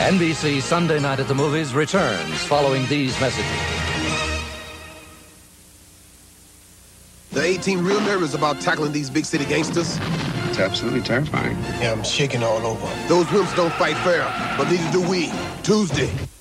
NBC Sunday Night at the Movies returns following these messages. The 18 real nervous about tackling these big city gangsters. It's absolutely terrifying. Yeah, I'm shaking all over. Those wimps don't fight fair, but neither do we. Tuesday.